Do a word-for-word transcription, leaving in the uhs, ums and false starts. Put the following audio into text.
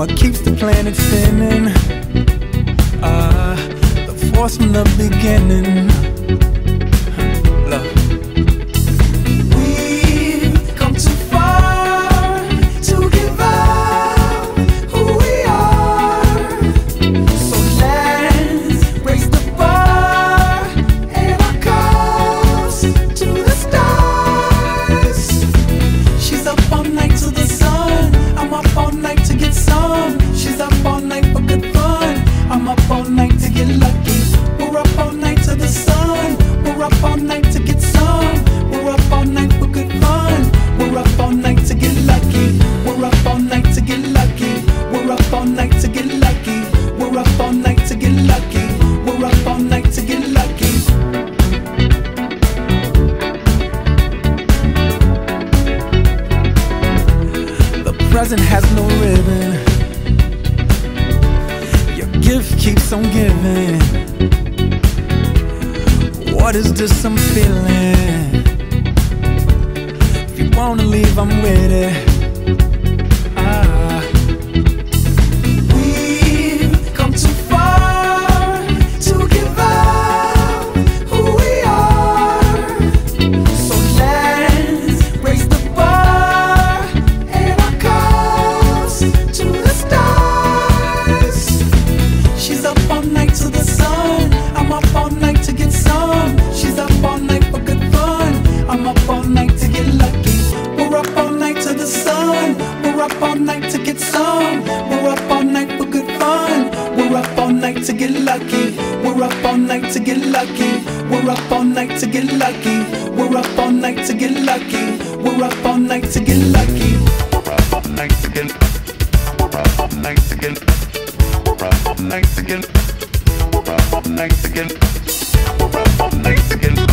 what keeps the planet spinning. Uh, the force from the beginning. Love. We've come too far to give up who we are. So let's raise the bar and our cups to the stars. She's up all night to the sun. I'm up all night to get some. She's up all night for good fun. I'm up all night to get lucky. We're up all night to the sun. We're up all night to get some. We're up all night for good fun. We're up all night to get lucky. We're up all night to get lucky. We're up all night to get lucky. We're up all night to get lucky. We're up all night to get lucky. The present has no ribbon. Your gift keeps on giving. What is this I'm feeling? If you wanna leave, I'm with it. Ah. We've come too far to give up who we are. So let's raise the bar and our cups to the stars. She's up all night to the sun. I'm up all night to get some. She's up all night for good fun. I'm up all night to get lucky. We're up all night to the sun. We're up all night to get some. We're up all night for good fun. We're up all night to get lucky. We're up all night to get lucky. We're up all night to get lucky. We're up all night to get lucky. We're up all night to get lucky. We're up all night to get. We're up all night to get. We're up all night to get. We're up all night to get. We're up all night to get.